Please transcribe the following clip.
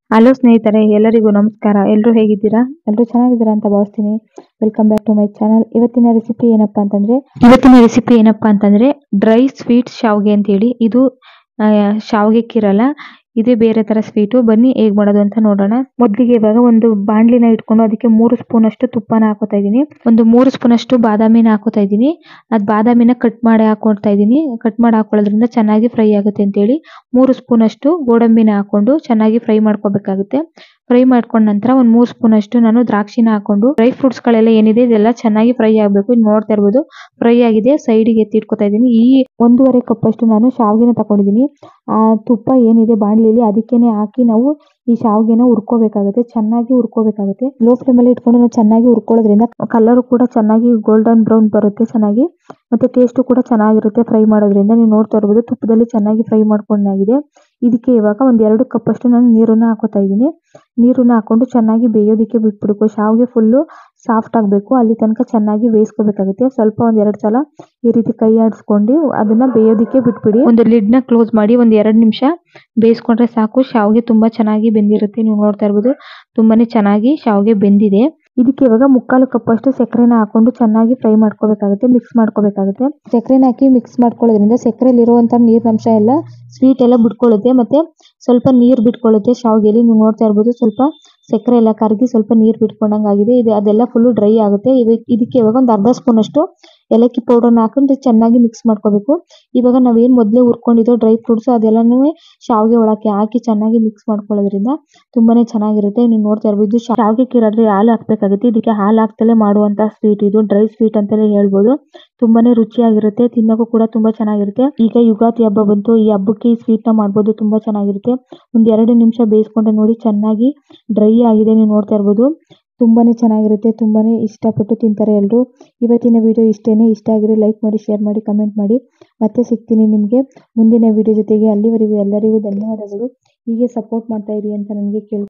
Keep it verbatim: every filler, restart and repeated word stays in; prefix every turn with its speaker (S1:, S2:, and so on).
S1: Hello ಸ್ನೇಹಿತರೆ, ಎಲ್ಲರಿಗೂ ನಮಸ್ಕಾರ. ಎಲ್ಲರೂ ಹೇಗಿದ್ದೀರಾ? ಎಲ್ಲರೂ ಚೆನ್ನಾಗಿದ್ದೀರಾ ಅಂತ ಭಾವಿಸ್ತೀನಿ. Welcome back to my channel. ಇವತ್ತಿನ ರೆಸಿಪಿ ಏನಪ್ಪಾ ಅಂತಂದ್ರೆ ಇವತ್ತಿನ ರೆಸಿಪಿ ಏನಪ್ಪಾ ಅಂತಂದ್ರೆ ಡ್ರೈ ಸ್ವೀಟ್ ಶಾವ್ಗೆ ಅಂತ ಹೇಳಿ. ಇದು ಶಾವ್ಗೆಕ್ಕಿರಲ್ಲ, ಇದೇ ಬೇರೆ ತರ ಸ್ವೀಟು. ಬನ್ನಿ ಹೇಗ್ ಮಾಡೋದು ಅಂತ ನೋಡೋಣ. ಮೊದಲಿಗೆ ಇವಾಗ ಒಂದು ಬಾಂಡ್ಲಿನ ಇಟ್ಕೊಂಡು ಅದಕ್ಕೆ ಮೂರು ಸ್ಪೂನ್ ಅಷ್ಟು ತುಪ್ಪನ ಹಾಕೋತಾ ಇದೀನಿ. ಒಂದು ಮೂರು ಸ್ಪೂನ್ ಅಷ್ಟು ಬಾದಾಮಿನ ಹಾಕೋತಾ ಇದೀನಿ. ಅದ್ ಬಾದಾಮಿನ ಕಟ್ ಮಾಡಿ ಹಾಕೊಳ್ತಾ ಇದೀನಿ. ಕಟ್ ಮಾಡಿ ಹಾಕೊಳ್ಳೋದ್ರಿಂದ ಚೆನ್ನಾಗಿ ಫ್ರೈ ಆಗುತ್ತೆ ಅಂತ ಹೇಳಿ ಮೂರು ಸ್ಪೂನ್ ಅಷ್ಟು ಗೋಡಂಬಿನ ಹಾಕೊಂಡು ಚೆನ್ನಾಗಿ ಫ್ರೈ ಮಾಡ್ಕೋಬೇಕಾಗುತ್ತೆ. ಫ್ರೈ ಮಾಡ್ಕೊಂಡ ನಂತರ ಒಂದ್ ಮೂರ್ ಸ್ಪೂನ್ ಅಷ್ಟು ನಾನು ದ್ರಾಕ್ಷಿನ ಹಾಕೊಂಡು ಡ್ರೈ ಫ್ರೂಟ್ಸ್ ಗಳೆಲ್ಲ ಏನಿದೆ ಇದೆಲ್ಲ ಚೆನ್ನಾಗಿ ಫ್ರೈ ಆಗ್ಬೇಕು. ನೋಡ್ತಾ ಇರ್ಬೋದು ಫ್ರೈ ಆಗಿದೆ. ಸೈಡಿಗೆ ಎತ್ತಿ ಇಟ್ಕೋತಾ ಇದೀನಿ. ಈ ಒಂದೂವರೆ ಕಪ್ ಅಷ್ಟು ನಾನು ಶಾವ್ಗೆನ ತಗೊಂಡಿದೀನಿ. ಆ ತುಪ್ಪ ಏನಿದೆ ಬಾಣಲಿಲಿ ಅದಕ್ಕೇನೆ ಹಾಕಿ ನಾವು ಈ ಶಾವ್ಗೆನ ಹುರ್ಕೋಬೇಕಾಗುತ್ತೆ. ಚೆನ್ನಾಗಿ ಹುರ್ಕೋಬೇಕಾಗುತ್ತೆ. ಲೋ ಫ್ಲೇಮ್ ಅಲ್ಲಿ ಇಟ್ಕೊಂಡು ನಾವು ಚೆನ್ನಾಗಿ ಹುರ್ಕೊಳ್ಳೋದ್ರಿಂದ ಕಲರ್ ಕೂಡ ಚೆನ್ನಾಗಿ ಗೋಲ್ಡನ್ ಬ್ರೌನ್ ಬರುತ್ತೆ ಚೆನ್ನಾಗಿ. ಮತ್ತೆ ಟೇಸ್ಟ್ ಕೂಡ ಚೆನ್ನಾಗಿರುತ್ತೆ ಫ್ರೈ ಮಾಡೋದ್ರಿಂದ. ನೀವು ನೋಡ್ತಾ ಇರ್ಬೋದು ತುಪ್ಪದಲ್ಲಿ ಚೆನ್ನಾಗಿ ಫ್ರೈ ಮಾಡ್ಕೊಂಡಾಗಿದೆ. ಇದಕ್ಕೆ ಇವಾಗ ಒಂದ್ ಎರಡು ಕಪ್ ಅಷ್ಟು ನಾನು ನೀರನ್ನ ಹಾಕೋತಾ ಇದೀನಿ. ನೀರನ್ನ ಹಾಕೊಂಡು ಚೆನ್ನಾಗಿ ಬೇಯೋದಿಕ್ಕೆ ಬಿಟ್ಬಿಡ್ಬೇಕು. ಶಾವ್ಗೆ ಫುಲ್ಲು ಸಾಫ್ಟ್ ಆಗ್ಬೇಕು. ಅಲ್ಲಿ ತನಕ ಚೆನ್ನಾಗಿ ಬೇಯಿಸ್ಕೋಬೇಕಾಗುತ್ತೆ. ಸ್ವಲ್ಪ ಒಂದ್ ಎರಡ್ ಸಲ ಈ ರೀತಿ ಕೈ ಆಡಿಸ್ಕೊಂಡು ಅದನ್ನ ಬೇಯೋದಿಕ್ಕೆ ಬಿಟ್ಬಿಡಿ. ಒಂದು ಲಿಡ್ ನ ಕ್ಲೋಸ್ ಮಾಡಿ ಒಂದ್ ಎರಡ್ ನಿಮಿಷ ಬೇಯಿಸ್ಕೊಂಡ್ರೆ ಸಾಕು. ಶಾವ್ಗೆ ತುಂಬಾ ಚೆನ್ನಾಗಿ ಬೆಂದಿರುತ್ತೆ. ನೀವು ನೋಡ್ತಾ ಇರ್ಬೋದು ತುಂಬಾನೇ ಚೆನ್ನಾಗಿ ಶಾವ್ಗೆ ಬೆಂದಿದೆ. ಇದಕ್ಕೆ ಇವಾಗ ಮುಕ್ಕಾಲು ಕಪ್ ಅಷ್ಟು ಸಕ್ಕರೆನ ಹಾಕೊಂಡು ಚೆನ್ನಾಗಿ ಫ್ರೈ ಮಾಡ್ಕೋಬೇಕಾಗುತ್ತೆ. ಮಿಕ್ಸ್ ಮಾಡ್ಕೋಬೇಕಾಗುತ್ತೆ. ಸಕ್ಕರೆನ ಹಾಕಿ ಮಿಕ್ಸ್ ಮಾಡ್ಕೊಳ್ಳೋದ್ರಿಂದ ಸಕ್ಕರೆಯಲ್ಲಿ ಇರುವಂತ ನೀರಿನಂಶ ಎಲ್ಲ ಸ್ವೀಟ್ ಎಲ್ಲ ಬಿಟ್ಕೊಳ್ಳುತ್ತೆ. ಮತ್ತೆ ಸ್ವಲ್ಪ ನೀರ್ ಬಿಟ್ಕೊಳ್ಳುತ್ತೆ ಶಾವ್ಗೆಲಿ. ನೀವು ನೋಡ್ತಾ ಇರ್ಬೋದು ಸ್ವಲ್ಪ ಸಕ್ಕರೆ ಎಲ್ಲ ಕರಗಿ ಸ್ವಲ್ಪ ನೀರ್ ಬಿಟ್ಕೊಂಡಂಗ್ ಆಗಿದೆ. ಇದು ಅದೆಲ್ಲ ಫುಲ್ ಡ್ರೈ ಆಗುತ್ತೆ. ಇದಕ್ಕೆ ಇವಾಗ ಒಂದು ಅರ್ಧ ಸ್ಪೂನ್ ಅಷ್ಟು ಏಲಕ್ಕಿ ಪೌಡರ್ನ ಹಾಕೊಂಡು ಚೆನ್ನಾಗಿ ಮಿಕ್ಸ್ ಮಾಡ್ಕೋಬೇಕು. ಇವಾಗ ನಾವೇನ್ ಮೊದ್ಲೇ ಹುರ್ಕೊಂಡಿದ್ದೋ ಡ್ರೈ ಫ್ರೂಟ್ಸ್ ಅದೆಲ್ಲಾನು ಶಾವ್ಗೆ ಒಳಕ್ಕೆ ಹಾಕಿ ಚೆನ್ನಾಗಿ ಮಿಕ್ಸ್ ಮಾಡ್ಕೊಳ್ಳೋದ್ರಿಂದ ತುಂಬಾನೇ ಚೆನ್ನಾಗಿರುತ್ತೆ. ನೀವು ನೋಡ್ತಾ ಇರ್ಬೋದು ಶಾವ್ಗೆಕ್ಕಿರಾದ್ರೆ ಹಾಲು ಹಾಕ್ಬೇಕಾಗುತ್ತೆ. ಇದಕ್ಕೆ ಹಾಲು ಹಾಕ್ತಲೇ ಮಾಡುವಂತ ಸ್ವೀಟ್ ಇದು. ಡ್ರೈ ಸ್ವೀಟ್ ಅಂತಾನೆ ಹೇಳ್ಬೋದು. ತುಂಬಾನೇ ರುಚಿಯಾಗಿರುತ್ತೆ. ತಿನ್ನೋಕು ಕೂಡ ತುಂಬಾ ಚೆನ್ನಾಗಿರುತ್ತೆ. ಈಗ ಯುಗಾದಿ ಹಬ್ಬ ಬಂತು. ಈ ಹಬ್ಬಕ್ಕೆ ಈ ಸ್ವೀಟ್ ನ ಮಾಡ್ಬೋದು. ತುಂಬಾ ಚೆನ್ನಾಗಿರುತ್ತೆ. ಒಂದ್ ಎರಡು ನಿಮಿಷ ಬೇಯಿಸ್ಕೊಂಡ್ರೆ ನೋಡಿ ಚೆನ್ನಾಗಿ ಡ್ರೈ ಆಗಿದೆ. ನೀವು ನೋಡ್ತಾ ಇರ್ಬೋದು ತುಂಬಾನೇ ಚೆನ್ನಾಗಿರುತ್ತೆ. ತುಂಬಾನೇ ಇಷ್ಟಪಟ್ಟು ತಿಂತಾರೆ ಎಲ್ರು. ಇವತ್ತಿನ ವಿಡಿಯೋ ಇಷ್ಟೇನೆ. ಇಷ್ಟ ಆಗಿದ್ರೆ ಲೈಕ್ ಮಾಡಿ, ಶೇರ್ ಮಾಡಿ, ಕಮೆಂಟ್ ಮಾಡಿ. ಮತ್ತೆ ಸಿಗ್ತೀನಿ ನಿಮ್ಗೆ ಮುಂದಿನ ವಿಡಿಯೋ ಜೊತೆಗೆ. ಅಲ್ಲಿವರೆಗೂ ಎಲ್ಲರಿಗೂ ಧನ್ಯವಾದಗಳು. ಹೀಗೆ ಸಪೋರ್ಟ್ ಮಾಡ್ತಾ ಇರಿ ಅಂತ ನನಗೆ ಕೇಳಿ